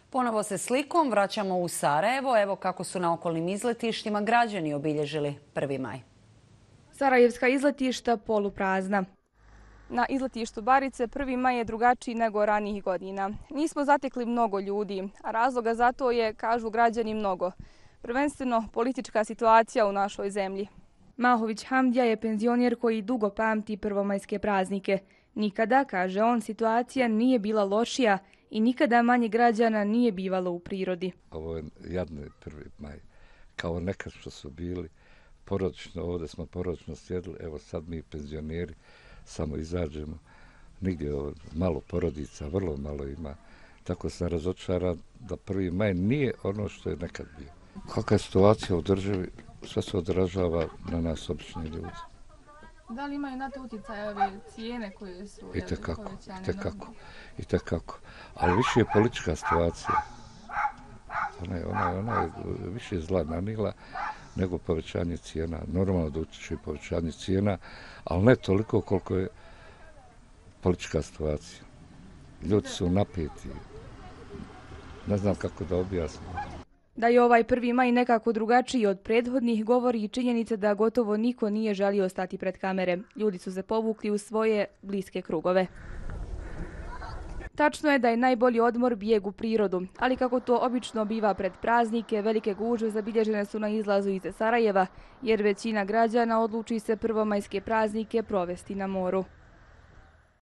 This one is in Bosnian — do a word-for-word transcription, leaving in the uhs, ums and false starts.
Ponovo se slikom vraćamo u Sarajevo. Evo kako su na okolnim izletištima građani obilježili prvi maj. Sarajevska izletišta poluprazna. Na izletištu Barice prvi maj je drugačiji nego ranijih godina. Nismo zatekli mnogo ljudi, a razloga za to je, kažu građani, mnogo. Prvenstveno politička situacija u našoj zemlji. Mahović Hamdija je penzioner koji dugo pamti prvomajske praznike. Nikada, kaže on, situacija nije bila lošija i nikada manje građana nije bivalo u prirodi. Ovo je jadni prvi maj. Kao nekad što su bili porodično, ovdje smo porodično sjedili, evo sad mi penzioneri samo izađemo. Nigdje malo porodica, vrlo malo ima. Tako sam razočaran da prvi maj nije ono što je nekad bio. Kakva je situacija u državi, sve se odražava na nas obični ljudi. Da li imaju na to utjecaj ove cijene koje su I tekako, i tekako, i tekako. Ali više je politička situacija. Ona je, ona je, ona je više zla nanila nego povećanje cijena. Normalno da utječe i povećanje cijena, ali ne toliko koliko je politička situacija. Ljudi su napeti. Ne znam kako da objasnim. Da je ovaj prvi maj nekako drugačiji od prethodnih govori i činjenica da gotovo niko nije želio stati pred kamere. Ljudi su se povukli u svoje bliske krugove. Tačno je da je najbolji odmor bijeg u prirodu, ali kako to obično biva pred praznike, velike gužve zabilježene su na izlazu iz Sarajeva, jer većina građana odluči se prvomajske praznike provesti na moru.